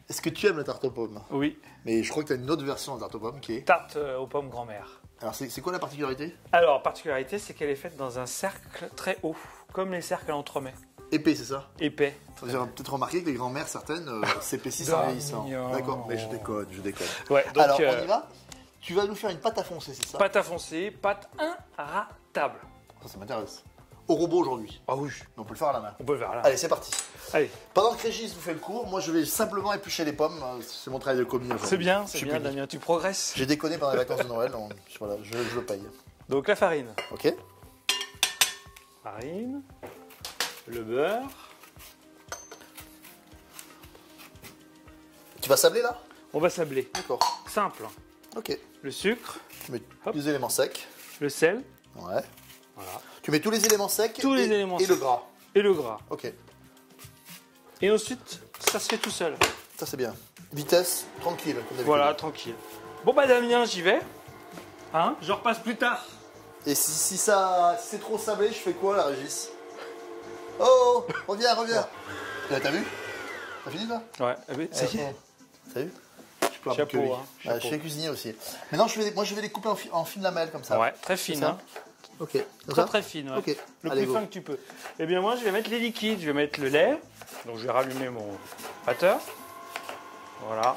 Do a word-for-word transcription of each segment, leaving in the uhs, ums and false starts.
Est-ce que tu aimes la tarte aux pommes? Oui. Mais je crois que tu as une autre version de tarte aux pommes qui est... Tarte euh, aux pommes grand-mère. Alors, c'est quoi la particularité? Alors, particularité, c'est qu'elle est faite dans un cercle très haut, comme les cercles à l'entremet. Épais, c'est ça? Épais. J'ai peut-être remarqué que les grands-mères, certaines, euh, s'épaississent en vieillissant. D'accord, mais je déconne, je déconne. Ouais, donc, Alors, euh, on y va? Tu vas nous faire une pâte à foncer, c'est ça? Pâte à foncer, pâte inratable. Ça, ça m'intéresse. Au robot aujourd'hui. Ah oui. On peut le faire à la main. On peut le faire là. Allez, c'est parti. Allez. Pendant que Régis vous fait le cours, moi je vais simplement éplucher les pommes. C'est mon travail de commis aujourd'hui. C'est bien, Je c'est suis bien, puni. Damien, tu progresses. J'ai déconné pendant les vacances de Noël, donc voilà, je, je le paye. Donc la farine. Ok. Farine. Le beurre. Tu vas sabler là? On va sabler. D'accord. Simple. Ok. Le sucre, Tu mets Hop. les éléments secs. le sel. Ouais. Voilà. Tu mets tous les éléments secs Tous et, les éléments et le secs. gras. Et le gras. Ok. Et ensuite, ça se fait tout seul. Ça c'est bien. Vitesse, tranquille. Comme d'habitude. Voilà, tranquille. Bon bah Damien, j'y vais. Hein? Je repasse plus tard. Et si, si ça, si c'est trop sablé, je fais quoi là, Régis? Oh, reviens, reviens. Là, t'as vu? T'as fini là? Ouais, eh ben, ça y est. T'as vu? Je peux Chapeau, que lui. hein, Ah, chapeau. je suis cuisinier aussi. Maintenant, je vais, les- moi, je vais les couper en, fi- en fines lamelles comme ça. Ouais, très fine. C'est ça Hein. Ok. Comme Très ça très fine, ouais. Ok. Le Allez, plus go. fin que tu peux. Eh bien moi, je vais mettre les liquides. Je vais mettre le lait. Donc je vais rallumer mon batteur. Voilà.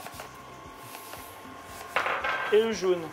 Et le jaune.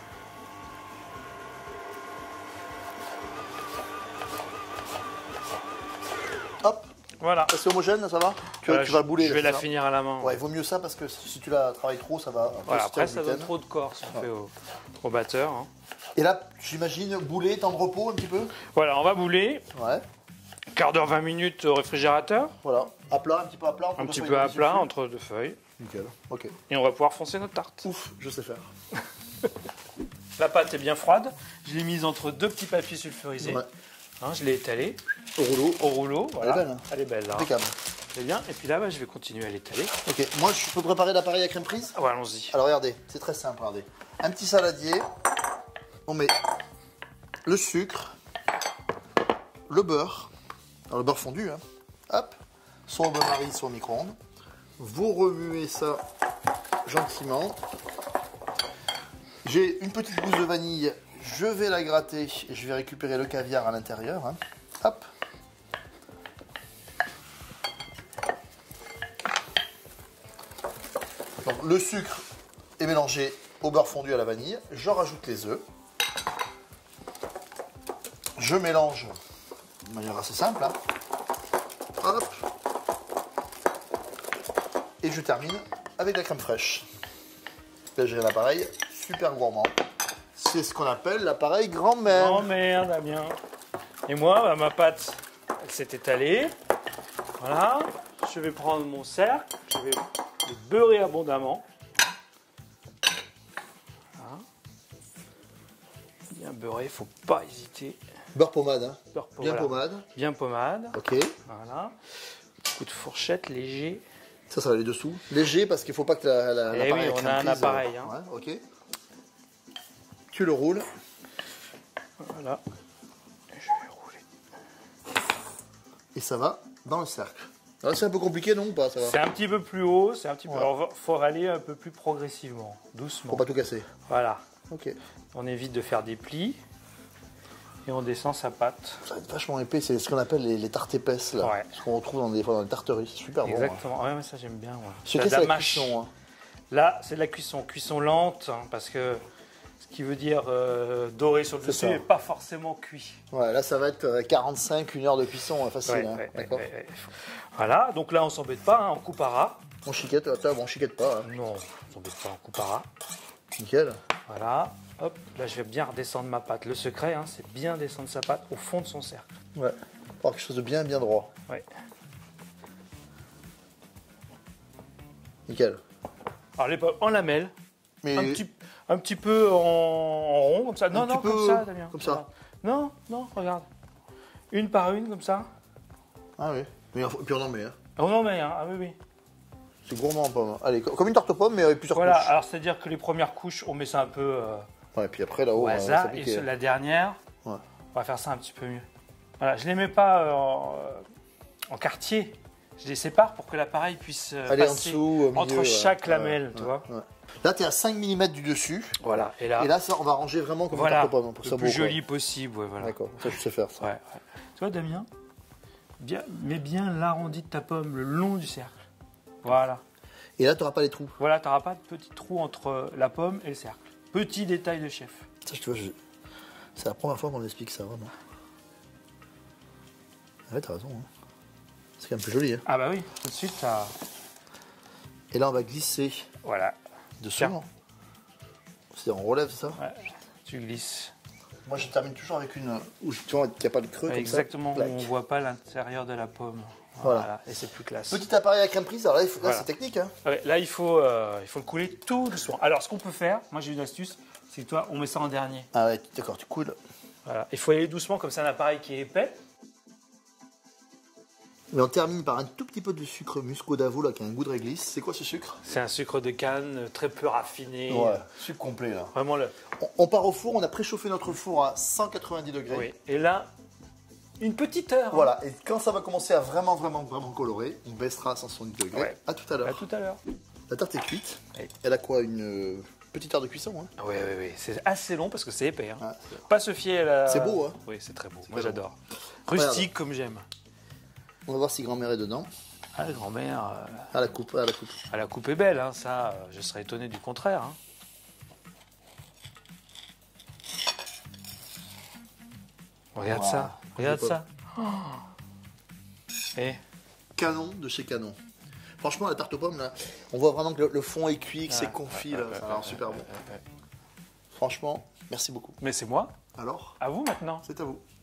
Hop. Voilà. C'est homogène, ça va? Tu, Voilà, tu vas je- bouler. Je vais là, la c'est ça finir à la main. Ouais, il vaut mieux ça parce que si tu la travailles trop, ça va. Voilà, se après, faire ça du donne gluten. trop de corps si on Ouais. fait au, au batteur. hein. Et là, j'imagine bouler, temps de repos un petit peu. Voilà, on va bouler. Ouais. Quart d'heure, vingt minutes au réfrigérateur. Voilà. À plat, un petit peu à plat. entre Un deux petit feuilles peu de à dessus. plat entre deux feuilles. Nickel. Ok. Et on va pouvoir foncer notre tarte. Ouf, je sais faire. La pâte est bien froide. Je l'ai mise entre deux petits papiers sulfurisés. Ouais. Hein, je l'ai étalée Au rouleau. au rouleau. Voilà. Elle est belle, hein. Elle est belle là. Impeccable. C'est bien. Et puis là, bah, je vais continuer à l'étaler. Ok. Moi, je peux préparer l'appareil à crème prise. Ah ouais, allons-y. Alors regardez, c'est très simple, regardez. Un petit saladier, on met le sucre, le beurre, alors le beurre fondu, hein. Hop, soit au bain-marie, soit au micro-ondes. Vous remuez ça gentiment. J'ai une petite gousse de vanille, je vais la gratter et je vais récupérer le caviar à l'intérieur, hein. Hop. Donc le sucre est mélangé au beurre fondu à la vanille. Je rajoute les œufs. Je mélange de manière assez simple. Hein. Hop. Et je termine avec la crème fraîche. Là j'ai un appareil super gourmand. C'est ce qu'on appelle l'appareil grand-mère. Oh merde, Damien. Et moi, bah, ma pâte, elle s'est étalée. Voilà. Je vais prendre mon cercle. Je vais le beurrer abondamment. Voilà. Bien beurré, il ne faut pas hésiter. Beurre pommade. Hein. Beurre po- Bien voilà. pommade. Bien pommade. Ok. Voilà. Coup de fourchette léger. Ça, ça va aller dessous. Léger parce qu'il ne faut pas que la, la, Eh l'appareil oui, à on crème a un prise, appareil, euh, hein. ouais, ok. Tu le roules. Voilà. Et je vais rouler. Et ça va dans le cercle. Alors, c'est un peu compliqué, non ou pas, ça va? C'est un petit peu plus haut, c'est un petit peu. Ouais. Alors, faut aller un peu plus progressivement, doucement. Faut pas tout casser. Voilà. Ok. On évite de faire des plis et on descend sa pâte. Ça va être vachement épais, c'est ce qu'on appelle les, les tartes épaisses, là. Ouais. Ce qu'on retrouve dans des fois dans les tarteries. C'est super bon. Hein. Exactement. Ouais, mais ça j'aime bien. Ouais. Ce C'est que de c'est la la mâche. cuisson. Hein. Là, c'est de la cuisson, cuisson lente, hein, parce que ce qui veut dire euh, doré sur le C'est dessus ça. et pas forcément cuit. Ouais, là, ça va être euh, quarante-cinq, une heure de cuisson, hein, facile. Ouais, hein. ouais, D'accord. ouais, ouais. Voilà. Donc là, on s'embête pas, hein, on coupe à ras. On chiquette, attends, bon, on chiquette pas. Hein. Non, on s'embête pas, on coupe à ras. Nickel. Voilà. Hop. Là, je vais bien redescendre ma pâte. Le secret, hein, c'est bien descendre sa pâte au fond de son cercle. Ouais. Pour quelque chose de bien, bien droit. Ouais. Nickel. Alors, les pommes en lamelles. Mais Un petit, un petit peu en, en rond, comme ça. Non, Un non, petit peu comme ça, Damien. comme ça. Regarde. Non, non, regarde. Une par une, comme ça. Ah oui. Mais, et puis on en met. Hein. Oh non, mais, hein, ah oui, oui. C'est gourmand en pomme. Allez, co- comme une tarte aux pommes, mais avec plusieurs Voilà, couches. alors c'est-à-dire que les premières couches, on met ça un peu euh, Ouais, et puis après, là-haut, au on va hasard. Et s'appliquer. sur la dernière, Ouais. on va faire ça un petit peu mieux. Voilà, je ne les mets pas euh, en, euh, en quartier. je les sépare pour que l'appareil puisse euh, Aller en passer dessous, au milieu, entre ouais. chaque Ouais, lamelle, tu ouais, vois. ouais. Là, tu es à cinq millimètres du dessus. Voilà. Et là, Et là, ça, on va ranger vraiment comme voilà, un tarte aux pommes, pour que le ça plus beau, joli possible. Ouais, voilà. D'accord, ça je sais faire ça. Ouais, ouais. Tu vois, Damien, bien, mets bien l'arrondi de ta pomme le long du cercle. Voilà. Et là, tu n'auras pas les trous. Voilà, tu n'auras pas de petit trou entre la pomme et le cercle. Petit détail de chef. Ça, tu vois, je... c'est la première fois qu'on m'explique ça, vraiment. Ah ouais, t'as raison. Hein. C'est quand même plus joli. Hein. Ah bah oui, tout de suite, ça... Et là, on va glisser Voilà. dessous. Tiens. C'est-à-dire, on relève ça. Ouais, tu glisses. Moi, je termine toujours avec une où tu vois qu'il n'y a pas de creux. Exactement, comme ça. où on ne voit pas l'intérieur de la pomme. Voilà. Voilà. Et c'est plus classe. Petit appareil à crème prise. Alors là, il faut... là Voilà. c'est technique. Hein. Ouais, là, il faut, euh, il faut le couler tout doucement. Alors, ce qu'on peut faire, moi j'ai une astuce, c'est que toi, on met ça en dernier. Ah ouais, d'accord, tu coules. Voilà. Il faut aller doucement, comme c'est un appareil qui est épais. Mais on termine par un tout petit peu de sucre muscot d'avoine là, qui a un goût de réglisse. C'est quoi ce sucre? C'est un sucre de canne euh, très peu raffiné. Ouais, sucre complet là. Vraiment le. On, on part au four, on a préchauffé notre four à cent quatre-vingt-dix degrés. Oui. Et là, une petite heure. Voilà, et quand ça va commencer à vraiment, vraiment, vraiment colorer, on baissera à cent soixante-dix degrés. Ouais. À tout à l'heure. À tout à l'heure. La tarte est cuite. Oui. Elle a quoi? Une euh, petite heure de cuisson hein. Oui, oui, oui. C'est assez long parce que c'est épais. Hein. Ah, Pas se fier à la. C'est beau, hein. Oui, c'est très beau. C'est Moi, très j'adore. Rustique comme j'aime. On va voir si grand-mère est dedans. Ah, la grand-mère, euh, À la coupe, à la coupe. ah, la coupe est belle, hein. Ça, euh, je serais étonné du contraire. Hein. Regarde Wow. ça, regarde Je sais ça. Oh. Et Canon de chez Canon. Franchement, la tarte aux pommes, là, on voit vraiment que le, le fond est cuit, que c'est Ouais, confit, ouais, là, ouais, ça a ouais, l'air super ouais, bon. ouais, ouais. Franchement, merci beaucoup. Mais c'est moi, Alors, à vous maintenant. c'est à vous.